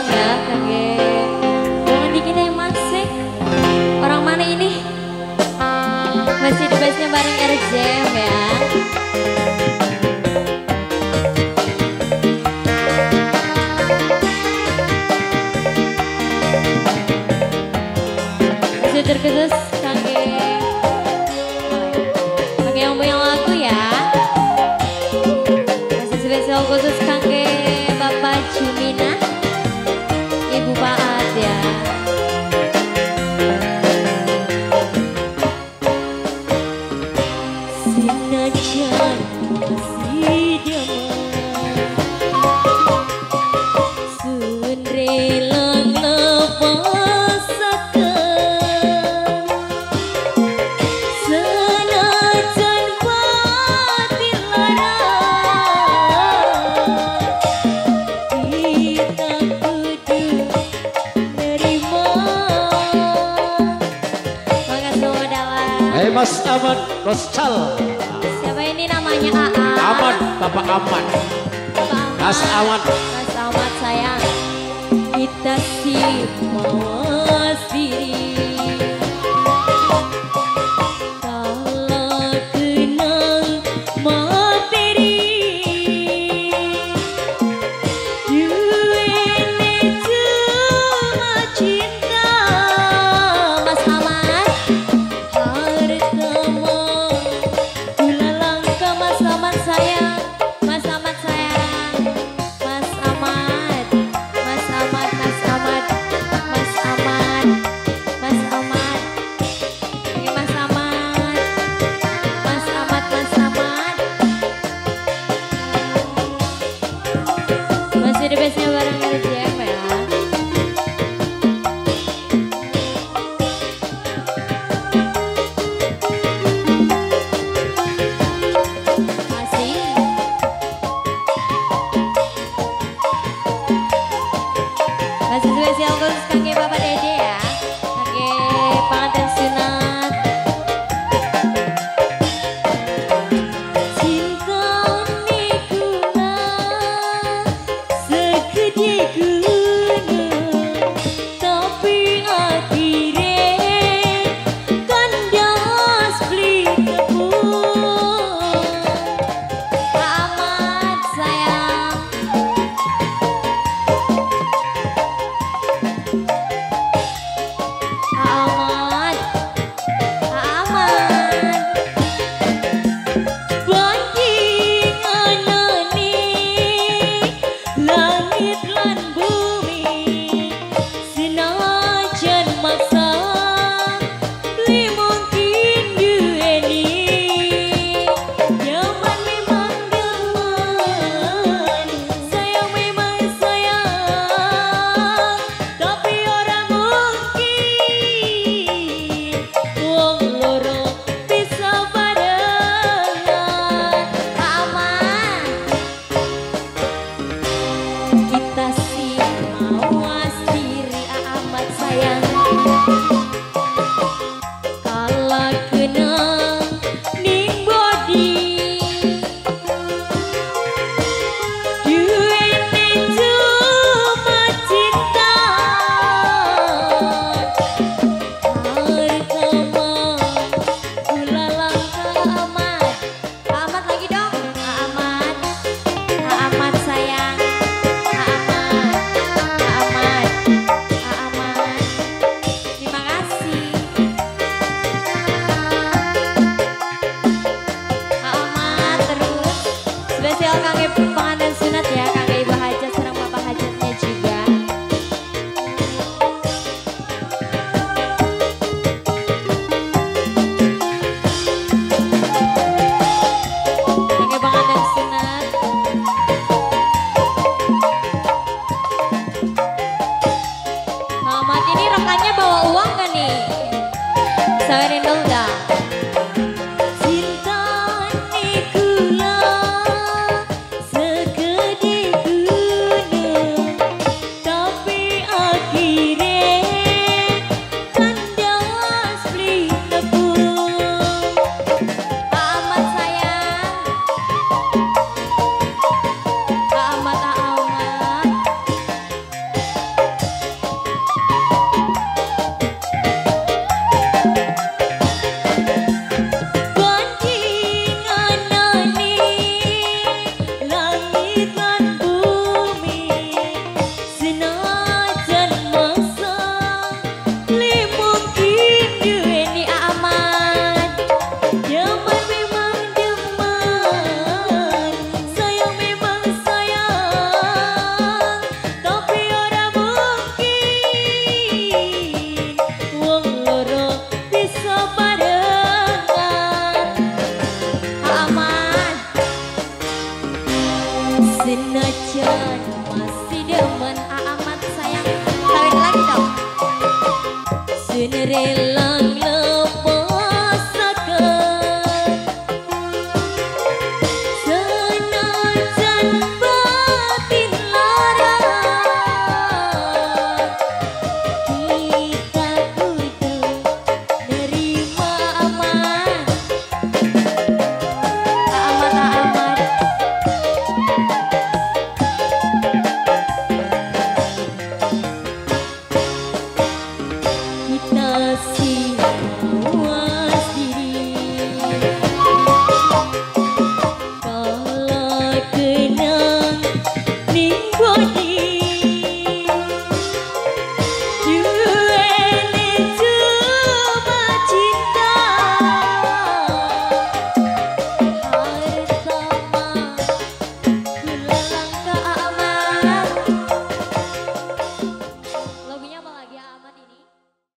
sayang ya, kaget. Jangan dikit ya masih. Orang mana ini? Masih the bestnya bareng RJM ya. Masih terkhusus kaget. Kaget yang punya lagu ya. Masih spesial khusus kaget Bapak Jumina, Ibu Paat ya. Senajan masih damai, sun relang lepasakan. Senajan batin lara, kita kudu nerima. Makasih semua dalam. Hai Mas Ahmad Roscal. Siapa ini namanya AA? Aman, Bapak Aman. Mas Ahmad. Mas Ahmad sayang. Kita sih mawas diri. Kalau kenal materi, duitnya cuma cinta. Mas Ahmad, harta mah gula langka. Mas Ahmad sayang, Mas Ahmad sayang, Mas Ahmad, Mas Ahmad, Mas Ahmad, Mas Ahmad, Mas Ahmad, ini Mas Ahmad, Mas Ahmad, Mas Ahmad. Masih the bestnya bareng RJM ya. Masih. Masih spesial khusus kangge Bapak Dede ya. Kangge pengantin sunat. Cinta nikuna segede gunung, tapi akhirnya kandas beli tepung. Pak Ahmad sayang. Ahmad, Ahmad, banding anane langit lan bumi, senajan maksa li mungkin duweni. Nyaman memang nyaman, sayang memang sayang, tapi orang mungkin wong loro bisa barengan. Pak Ahmad, kita sih mawas diri. Amat sayang, kalau kenal ning body, duitnya cuma cinta. Harta mah gula langka. Ahmad, Ahmad lagi dong. Ahmad, Ahmad sayang, Ahmad, Ahmad, Ahmad. Terima kasih. Ahmad terus spesial kangge pengantin sunat ya, kangge Ibu Hajat serang Bapak Hajatnya juga. Kangge pengantin sunat. Ahmad ini rekannya bawa uang gak nih? Sawerin dong dah. Cinta nikula segede gunung, tapi akhirnya kandas beli tepung. Pak Ahmad sayang, Pak Ahmad, Pak Ahmad. Kita